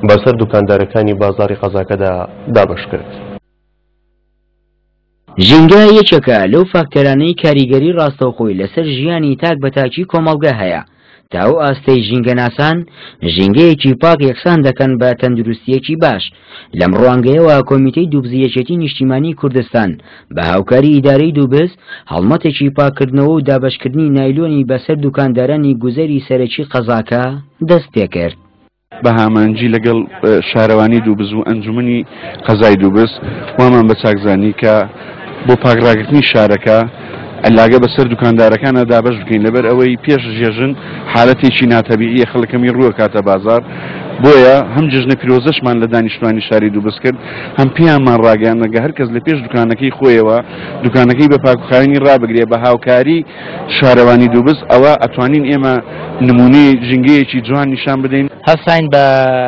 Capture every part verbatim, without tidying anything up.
بەسەر دوکاندارەکانی بازاڕی قەزاکەدا دابەش کرد. ژینگە یەکێکە لەو فاکتەرانەی کاریگەری ڕاستەوخۆی لەسەر ژیانی تاک بەتاکی کۆمەڵگە هەیە. تا ئەو ئاستەی ژینگە ناسان ژینگەیەکی پاک یەکسان دەکەن بە تەندروستیەکی باش. لەم ڕوانگەیەوە کۆمیتەی دووبزی نیشتیمانی کوردستان بە هاوکاری ئیدارەی دووبز هەڵمەتێکی پاکردنەوە و دابەشکردنی نایلۆنی بەسەر دوکاندارانی گوزەری سەرەکی قەزاکە دەست پێ کرد. بە هامانجی لەگەڵ شارەوانی دووبز و ئەنجومنی قەزای دووبز وامان بە چاکزانی کە بۆ پاکڕاگرتنی شارەکە ئەلاگە بەسەر دوکاندارەکانە دابەش بکەین لەبەر ئەوەی پێش ژێژن حالەتێکی ناتەبیعیە خەڵکەمی ڕووە کاتە بازار. بۆیە هەم جژنە پیرۆزەشمان لە دانیشتوانی شاری دووبز کرد، هەم پێیانمان ڕاگەیان نەگە هەر کەس لە پێش دوکانەکەی خۆیەوە دوکانەکەی بە پاکوخاوێنی ڕابگرێ بە هاوکاری شارەوانی دووبز. ئەوە ئەتوانین ئێمە نمونەی ژینگەیەکی جوان نیشان بدەین. هەستاین بە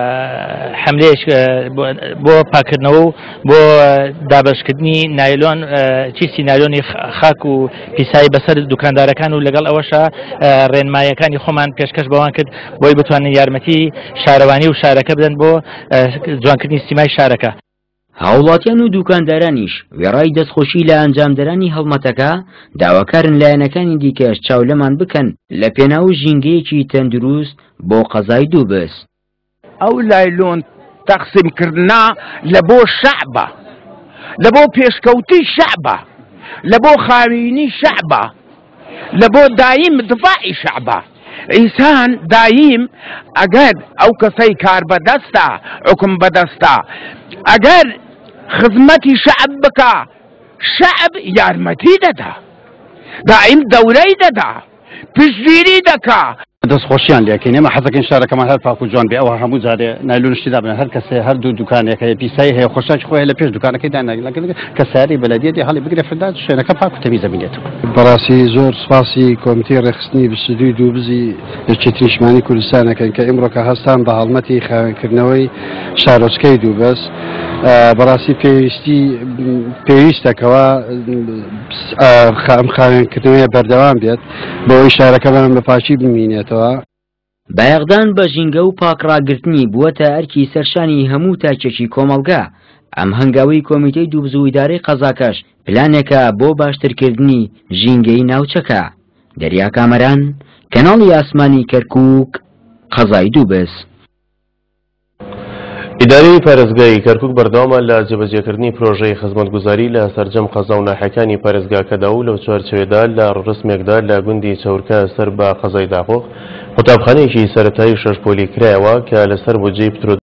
حملەیەک بۆ پاکردنەوە و بۆ دابەشکردنی نایلۆن چیسی نایلۆنی خاک و پیسایی بەسەر دوکاندارەکان و لەگەڵ ئەوەشە ڕێنمایەکانی خۆمان پێشکەش بەوان کرد بۆی بتوانین یارمەتی شارەوانی و شارەکە بدەن بۆ جوانکردنی سیمای شارەکە. هاوڵاتیان و دوکاندارانیش وێڕای دەستخۆشی لە ئەنجامدەرانی هەڵمەتەکە داواکارن لایەنەکانی دیکەش چاولەمان بکەن لە پێناو ژینگەیەکی تەندروست بۆ قەزای دووبز. ئەو لایلۆن تەقسیمکردنا لە بۆ شەعبە، لە بۆ پێشکەوتی شەعبە، لە بۆ خاوینی شەعبە، لە بۆ دایم دفاعی شەعبە. ئینسان دایم ئەگەر ئەو کەسەی کار بەدەستە حکم بەدەستە ئەگەر خزمەتی شەعب بکە شەعب یارمەتی دەدا، دایم دەورەی دەدا، پشتگیری دەکا. دەستخۆشیان لێکەین ئێمە حەزەکەین شارەکەمان هەر پاک و جوان بێ. ئەوە هەموو جارێ نایلۆنشتی دابنێن هەر کەسێ هەردوو دوکانێک هەیە پیسایی هەیە خۆشاکی خۆی لە پێش دوکانەکەی داناگرێت کە ساری بەلەدیەتی هەڵی بگرێ فرداد شوێنەکە پاک و تەمیزە بینێتەوە. بەڕاستی زۆر سپاسی کۆمیتەی ڕێخستنی بستووی دووبزی یەکێتی نیشتیمانی کوردستانەکەن کە ئێمڕۆکە هەستان بە هەڵمەتی خاوێنکردنەوەی شارۆچکەی دووبز. بەڕاستی پێویستی پێویستەکەوە ئەم خاوێنکردنەوەی بەردەوام بێت بۆەوەی شارەکەمان بە پاچی بمینێتەوە. بایەغدان بە ژینگە و پاکڕاگرتنی بووەتە ئەرکی سەرشانی هەموو تاکێکی کۆمەڵگا. ئەم هەنگاوی کۆمیتەی دووبز و ئیدارەی قەزاکەش پلانێکە بۆ باشترکردنی ژینگەی ناوچەکە. دەریا کامەران، کەناڵی ئاسمانی کەرکووک، قەزای دووبز. ئیدارەی پارێزگای کەرکووک بەردەوامە لە جێبەجێکردنی پرۆژەی خزمەتگوزاری لە سەرجەم قەزا و ناحەکانی پارێزگاکەدا و لەو چوارچێوەدا لە ڕسمێکدا لە گوندی چەورکە سەر بە قەزای داخۆخ قوتابخانەیەکی سەرەتایی شەش پۆلی کرایەوە کە لەسەر بودجەی